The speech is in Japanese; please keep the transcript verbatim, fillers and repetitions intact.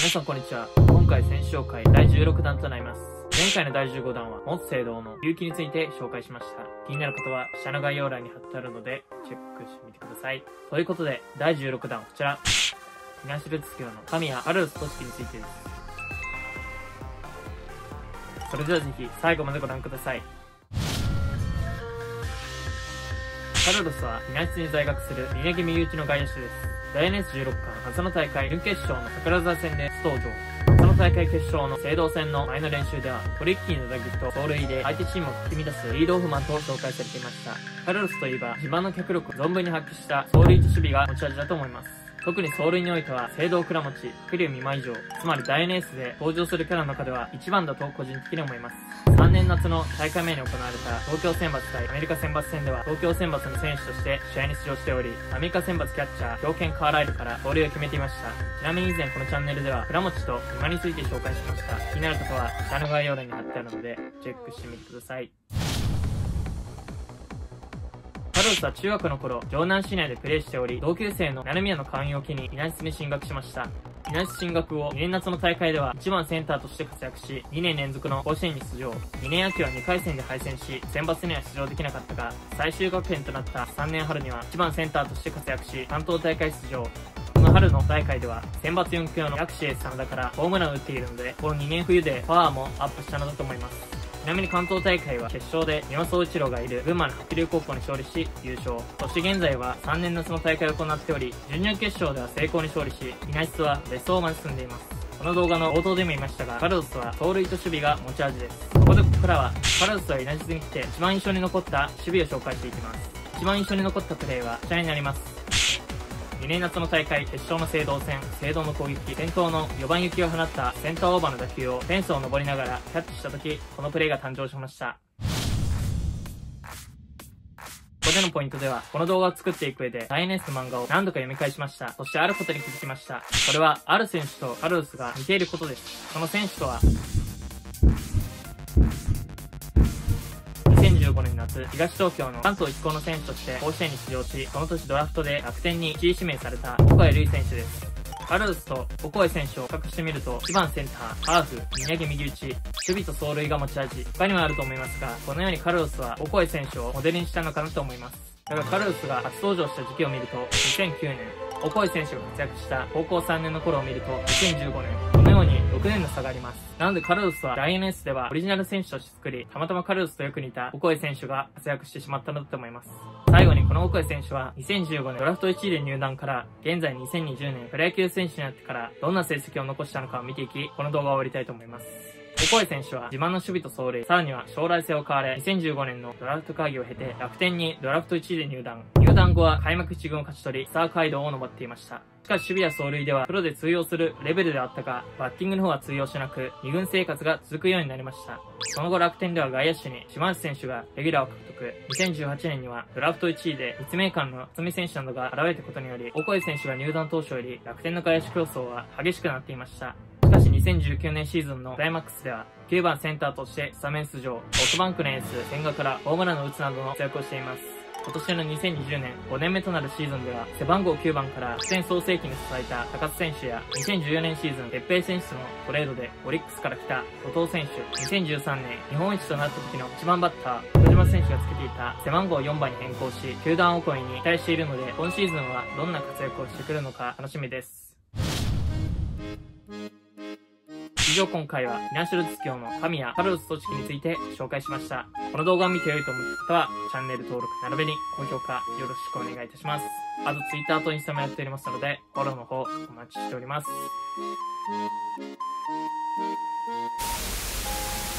皆さんこんにちは。今回選手紹介だいじゅうろくだんとなります。前回のだいじゅうごだんはモツ聖堂の勇気について紹介しました。気になる方は下の概要欄に貼ってあるのでチェックしてみてください。ということでだいじゅうろくだんはこちら。フィナンシャルツ教の神谷カルロス組織についてです。それではぜひ最後までご覧ください。カルロスはフィナンシスに在学する宮城身内の外野手です。ダイエヌエスじゅうろくかん朝の大会準決勝の桜沢戦で初登場。朝の大会決勝の聖堂戦の前の練習ではトリッキーな打撃と走塁で相手チームをかき乱すリードオフマンと紹介されていました。カルロスといえば自慢の脚力を存分に発揮した走塁と守備が持ち味だと思います。特に走塁においては聖堂倉持、栗生美馬以上、つまりダイエヌエスで登場するキャラの中では一番だと個人的に思います。さんねん夏の大会前に行われた東京選抜対アメリカ選抜戦では東京選抜の選手として試合に出場しており、アメリカ選抜キャッチャー、強肩カーライルから盗塁を決めていました。ちなみに以前このチャンネルでは倉持と美馬について紹介しました。気になる方は下の概要欄に貼ってあるのでチェックしてみてください。カルロスは中学の頃、城南市内でプレーしており、同級生の成宮の勧誘を機にフィナンシスに進学しました。フィナンシス進学後、にねん夏の大会ではいちばんセンターとして活躍し、にねん連続の甲子園に出場。にねん秋はにかい戦で敗戦し、選抜には出場できなかったが、最終学年となったさんねん春にはいちばんセンターとして活躍し、関東大会出場。この春の大会では、選抜よん強の薬師エース真田からホームランを打っているので、このにねん冬でパワーもアップしたのだと思います。ちなみに関東大会は決勝で三輪総一郎がいる群馬の白龍高校に勝利し優勝。そして現在はさんねん夏の大会を行っており、準々決勝では成功に勝利し、フィナンシスはベストまで進んでいます。この動画の冒頭でも言いましたが、カルロスは盗塁と守備が持ち味です。そこでここからは、カルロスはフィナンシスに来て一番印象に残った守備を紹介していきます。一番印象に残ったプレーはこちらになります。にねん夏の大会決勝の聖堂戦、聖堂の攻撃、先頭のよばん行きを放ったセンターオーバーの打球をフェンスを登りながらキャッチした時、このプレーが誕生しました。ここでのポイントでは、この動画を作っていく上で、ダイエヌエスの漫画を何度か読み返しました。そしてあることに気づきました。それは、ある選手とカルロスが似ていることです。その選手とは、にせんじゅうごねん夏、東東京の関東一高の選手として甲子園に出場し、その年ドラフトで楽天にいちい指名されたオコエ瑠偉選手です。カルロスとオコエ選手を比較してみると、いちばんセンター、ハーフ、宮城右打ち、守備と走塁が持ち味、他にもあると思いますが、このようにカルロスはオコエ選手をモデルにしたのかなと思います。だがカルロスが初登場した時期を見ると、にせんきゅうねん、オコエ選手が活躍した高校さんねんの頃を見ると、にせんじゅうごねん、このようにろくねんの差があります。なのでカルロスは ダイエヌエス ではオリジナル選手として作り、たまたまカルロスとよく似たオコエ選手が活躍してしまったのだと思います。最後にこのオコエ選手はにせんじゅうごねんドラフトいちいで入団から現在にせんにじゅうねんプロ野球選手になってからどんな成績を残したのかを見ていき、この動画を終わりたいと思います。オコエ選手は自慢の守備と走塁、さらには将来性を買われ、にせんじゅうごねんのドラフト会議を経て楽天にドラフトいちいで入団。入団後は開幕いち軍を勝ち取り、スター街道を登っていました。しかし守備や走塁ではプロで通用するレベルであったが、バッティングの方は通用しなく、に軍生活が続くようになりました。その後楽天では外野手に島内選手がレギュラーを獲得。にせんじゅうはちねんにはドラフトいちいで立命館の渥美選手などが現れたことにより、オコエ選手が入団当初より楽天の外野手競争は激しくなっていました。しかしにせんじゅうきゅうねんシーズンのクライマックスではきゅうばんセンターとしてスタメン出場、ソフトバンクのエース千賀からホームランを打つなどの活躍をしています。今年のにせんにじゅうねんごねんめとなるシーズンでは背番号きゅうばんから苦戦創世期に支えた高津選手やにせんじゅうよねんシーズン鉄平選手とのトレードでオリックスから来た後藤選手、にせんじゅうさんねん日本一となった時のいちばんバッター小島選手がつけていた背番号よんばんに変更し、球団オコエに期待しているので今シーズンはどんな活躍をしてくるのか楽しみです。以上今回はフィナンシャルツ教の神谷カルロス組織について紹介しました。この動画を見て良いと思った方はチャンネル登録並びに高評価よろしくお願いいたします。あと Twitter とインスタもやっておりますのでフォローの方お待ちしております。